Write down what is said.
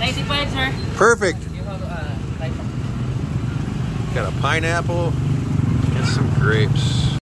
95, sir. Perfect. You have a Got a pineapple and some grapes.